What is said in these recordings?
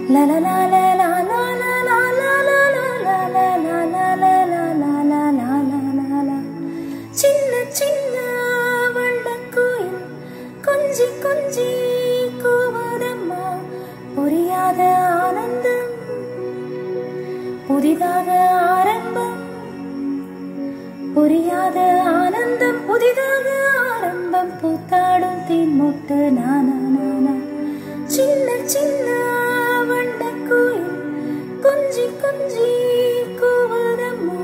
La la la la la la la la la la la la la la la la la la la la. சின்ன சின்ன வண்ணக்குயில் கொஞ்சி கொஞ்சி கூவதம்மா, புரியாத ஆனந்தம் புதிதாக ஆரம்பம், புரியாத ஆனந்தம் புதிதாக ஆரம்பம், பூத்தாடும் தீன்மொட்டு நானா நானா. சின்ன சின்ன வண்ணக்குயில் கொஞ்சி கொஞ்சி கூவதம்மா.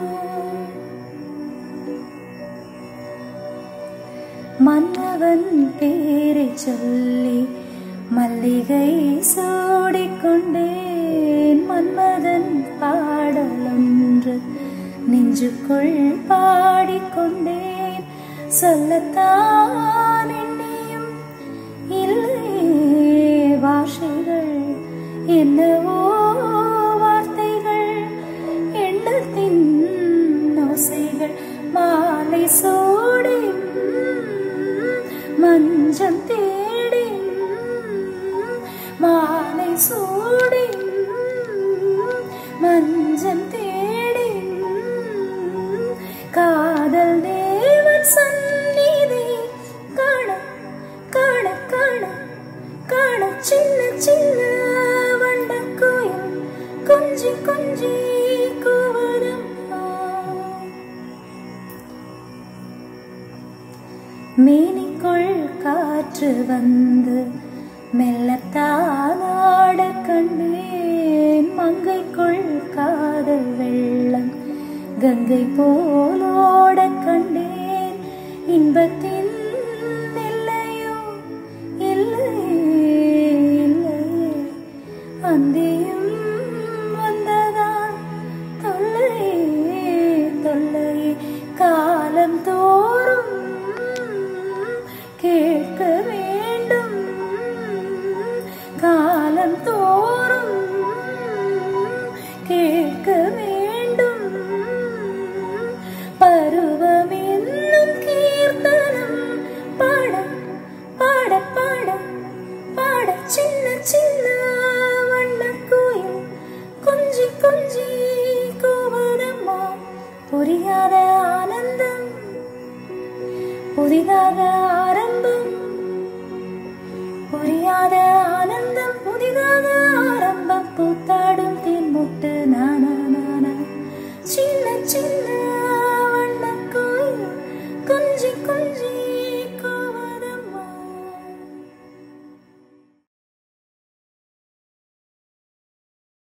மன்னவன் பேரை சொல்லி மல்லிகை சூடிக்கொண்டேன், மன்மதன் பாடலொன்று நெஞ்சுக்குள் பாடிக்கொண்டேன். சொல்லத்தான் எண்ணியும் இல்லையே வார்த்தைகள், என்னவோ வார்த்தைகள், எண்ணத்தின் ஓசைகள். மாலை சூடி மஞ்சம் தேடி, மாலை சூடி மஞ்சம் தேடி, காதல் தேவன் சந்நிதி காண காண காண காண. சின்ன சின்ன வண்ணக்குயில் கொஞ்சி கொஞ்சி கூவதம்மா. மேனிக்குள் காற்று வந்து மெல்லத்தான் ஆட கண்டேன், மங்கைக்குள் காதல் வெள்ளம் கங்கை போலோட கண்டேன். இன்பத்தின் எல்லையோ இல்லையே இல்லையே, அந்தியும் வந்ததால் தொல்லையே தொல்லையே. காலம் தோறும் கேட்க வேண்டும், காலம் தோறும் கேட்க வேண்டும். பருவம் என்னும் கீர்த்தனம் பாட பாட பாட பாட. சின்ன சின்ன வண்ணக்குயில் கொஞ்சி கொஞ்சி கூவதம்மா, புரியாத ஆனந்தம் புதிதாக